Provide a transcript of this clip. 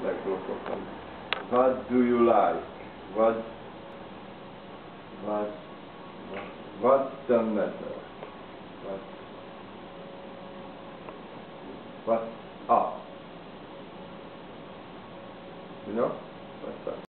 Legprofokon. What do you like? What's the matter? What's up? You know? What's up?